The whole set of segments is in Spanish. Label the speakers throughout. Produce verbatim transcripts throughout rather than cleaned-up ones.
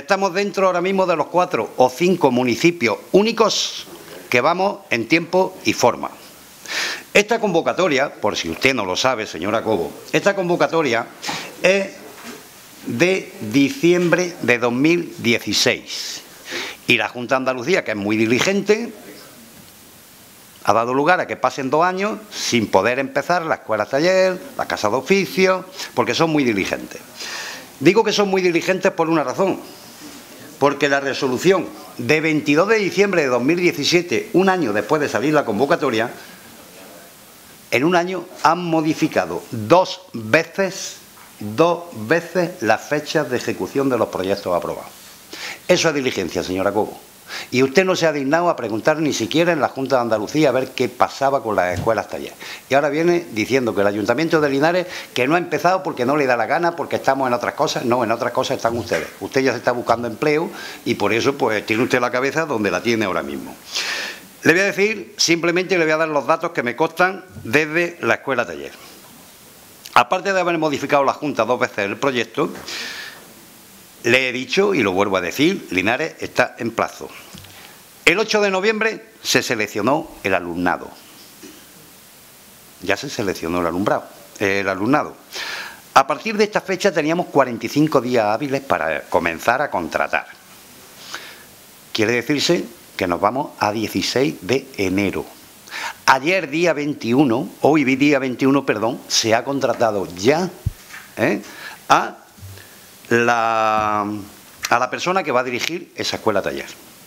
Speaker 1: estamos dentro ahora mismo de los cuatro o cinco municipios únicos que vamos en tiempo y forma. Esta convocatoria, por si usted no lo sabe, señora Cobo, esta convocatoria es de diciembre de dos mil dieciséis. Y la Junta de Andalucía, que es muy diligente, ha dado lugar a que pasen dos años sin poder empezar la escuela taller, la casa de oficio, porque son muy diligentes. Digo que son muy diligentes por una razón, porque la resolución de veintidós de diciembre de dos mil diecisiete, un año después de salir la convocatoria, en un año han modificado dos veces, dos veces las fechas de ejecución de los proyectos aprobados. Eso es diligencia, señora Cobo. Y usted no se ha dignado a preguntar ni siquiera en la Junta de Andalucía a ver qué pasaba con las escuelas taller. Y ahora viene diciendo que el Ayuntamiento de Linares que no ha empezado porque no le da la gana, porque estamos en otras cosas. No, en otras cosas están ustedes. Usted ya se está buscando empleo y por eso pues tiene usted la cabeza donde la tiene ahora mismo. Le voy a decir, simplemente le voy a dar los datos que me constan desde la escuela taller. Aparte de haber modificado la Junta dos veces el proyecto, le he dicho, y lo vuelvo a decir, Linares está en plazo. El ocho de noviembre se seleccionó el alumnado. Ya se seleccionó el alumbrado, el alumnado. A partir de esta fecha teníamos cuarenta y cinco días hábiles para comenzar a contratar. Quiere decirse que nos vamos a dieciséis de enero. Ayer, día veintiuno, hoy día veintiuno, perdón, se ha contratado ya ¿eh? a, la, a la persona que va a dirigir esa escuela taller.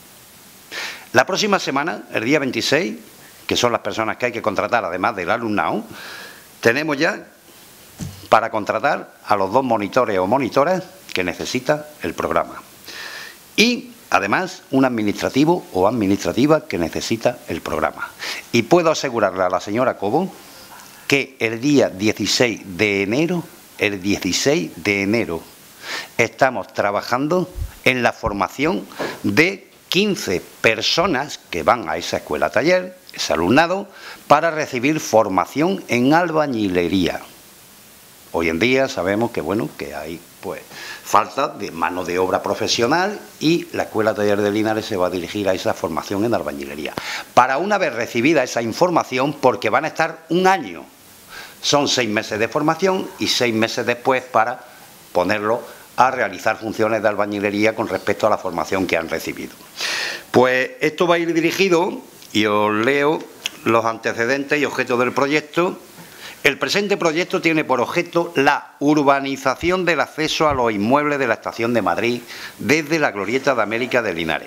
Speaker 1: La próxima semana, el día veintiséis, que son las personas que hay que contratar, además del alumnado, tenemos ya para contratar a los dos monitores o monitoras que necesita el programa. Y además, un administrativo o administrativa que necesita el programa. Y puedo asegurarle a la señora Cobo que el día dieciséis de enero, el dieciséis de enero, estamos trabajando en la formación de quince personas que van a esa escuela taller, ese alumnado, para recibir formación en albañilería. Hoy en día sabemos que, bueno, que hay pues falta de mano de obra profesional y la Escuela Taller de Linares se va a dirigir a esa formación en albañilería. Para una vez recibida esa información, porque van a estar un año, son seis meses de formación y seis meses después para ponerlo a realizar funciones de albañilería con respecto a la formación que han recibido. Pues esto va a ir dirigido, y os leo los antecedentes y objetos del proyecto. El presente proyecto tiene por objeto la urbanización del acceso a los inmuebles de la Estación de Madrid desde la Glorieta de América de Linares.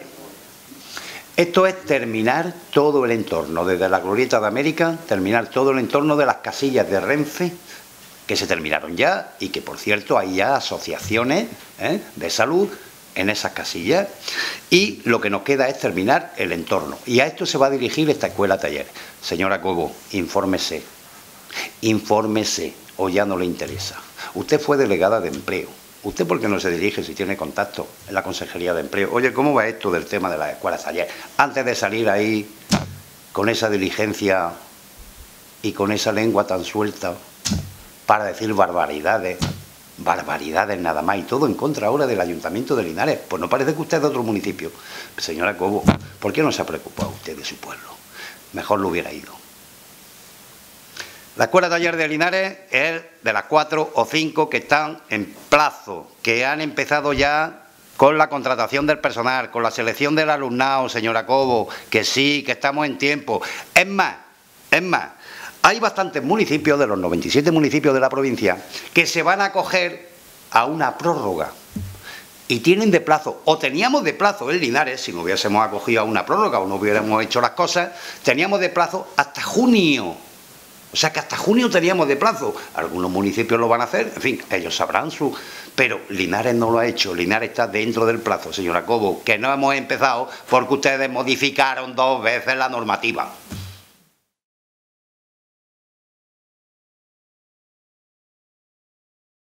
Speaker 1: Esto es terminar todo el entorno, desde la Glorieta de América, terminar todo el entorno de las casillas de Renfe, que se terminaron ya y que, por cierto, hay ya asociaciones ¿eh? de salud en esas casillas. Y lo que nos queda es terminar el entorno. Y a esto se va a dirigir esta escuela taller. Señora Cobo, infórmese. Infórmese, o ya no le interesa. Usted fue delegada de empleo. ¿Usted por qué no se dirige, si tiene contacto en la Consejería de Empleo? Oye, ¿cómo va esto del tema de las escuelas taller? Antes de salir ahí con esa diligencia y con esa lengua tan suelta para decir barbaridades, barbaridades nada más, y todo en contra ahora del Ayuntamiento de Linares. Pues no parece que usted es de otro municipio. Señora Cobo, ¿por qué no se ha preocupado usted de su pueblo? Mejor lo hubiera ido. La Escuela Taller de Linares es de las cuatro o cinco que están en plazo, que han empezado ya con la contratación del personal, con la selección del alumnado, señora Cobo, que sí, que estamos en tiempo. Es más, es más, hay bastantes municipios, de los noventa y siete municipios de la provincia, que se van a acoger a una prórroga. Y tienen de plazo, o teníamos de plazo en Linares, si no hubiésemos acogido a una prórroga o no hubiéramos hecho las cosas, teníamos de plazo hasta junio. O sea que hasta junio teníamos de plazo. Algunos municipios lo van a hacer, en fin, ellos sabrán su... Pero Linares no lo ha hecho, Linares está dentro del plazo, señora Cobo, que no hemos empezado porque ustedes modificaron dos veces la normativa.